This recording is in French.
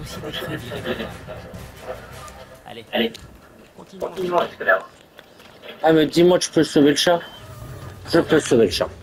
aussi des crédits. Allez, continuons. Ah mais dis-moi, tu peux sauver le chat? Je peux sauver le chat.